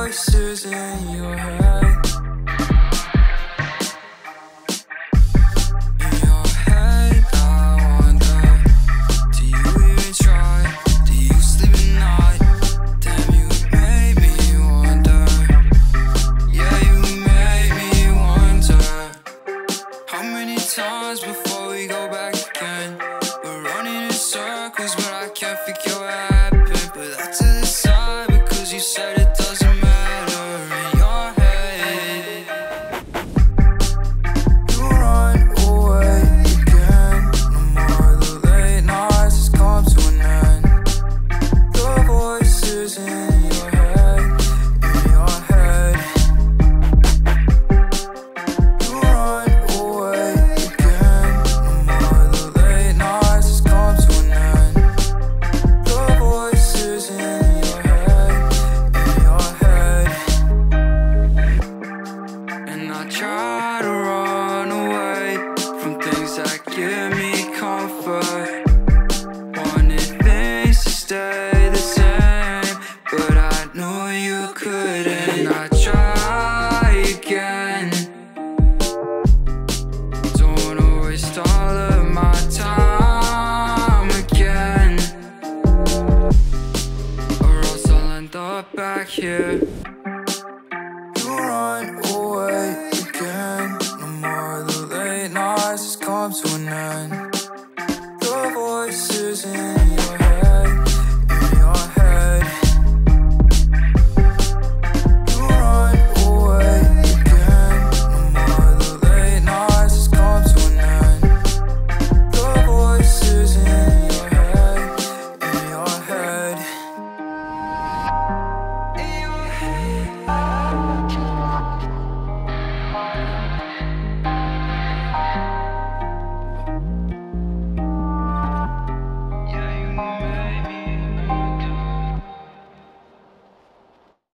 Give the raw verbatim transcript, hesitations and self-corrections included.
voices in your head. In your head, I wonder, do you even try? Do you sleep at night? Damn, you made me wonder. Yeah, you made me wonder. How many times before we go back again? We're running in circles, but I can't figure what happened. But that's to the side, because you said it doesn't matter in your head. You run away again. No more the late nights, it's come to an end. The voices in your head, in your head. You run away again. No more the late nights, it's come to an end. The voices in your head, in your head. And I try to run away from things that give me comfort. Wanted things to stay the same, but I knew you couldn't. I try again. Don't wanna waste all of my time again, or else I'll end up back here. You run away again. No more the late nights, it's come to an end. The voices in your